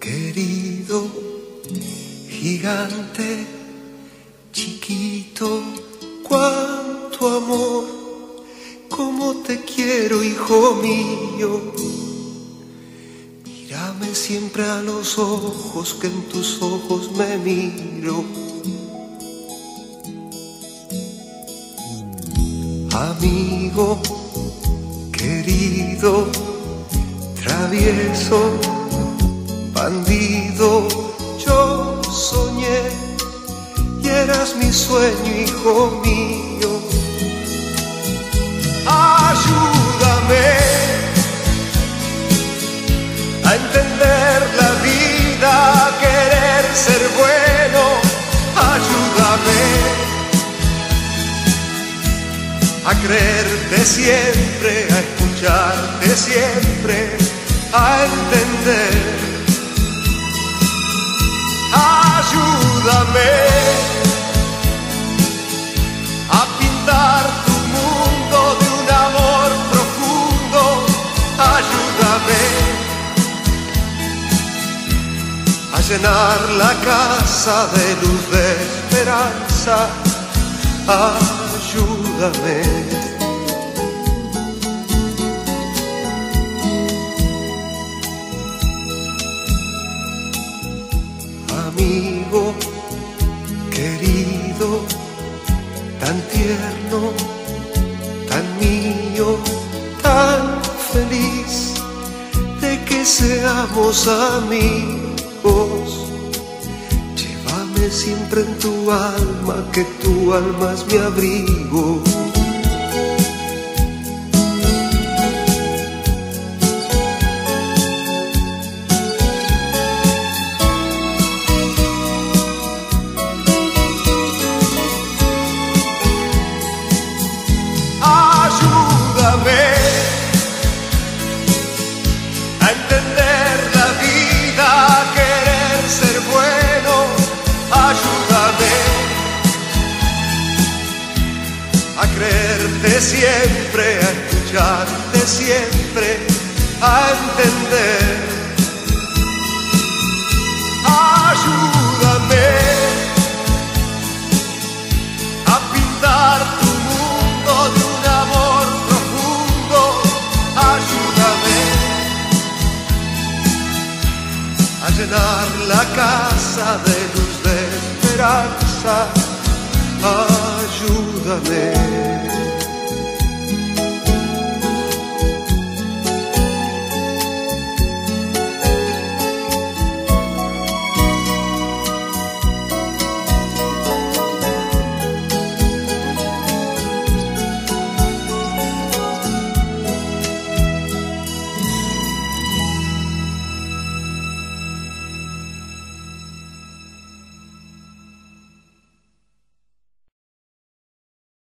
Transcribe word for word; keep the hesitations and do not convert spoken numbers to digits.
Querido, gigante, chiquito, cuánto amor, cómo te quiero, hijo mío. Mírame siempre a los ojos, que en tus ojos me miro. Amigo, querido, travieso, bandido, yo soñé y eras mi sueño, hijo mío. Ayúdame a entender la vida, a querer ser bueno. Ayúdame a creerte siempre, a escucharte siempre, a entender. Ayúdame a pintar tu mundo de un amor profundo. Ayúdame a llenar la casa de luz, de esperanza. Ayúdame. Amigo, querido, tan tierno, tan mío, tan feliz de que seamos amigos. Llévame siempre en tu alma, que tu alma es mi abrigo. A creerte siempre, a escucharte siempre, a entender. Ayúdame a pintar tu mundo de un amor profundo. Ayúdame a llenar la casa de luz, de esperanza. Ayúdame.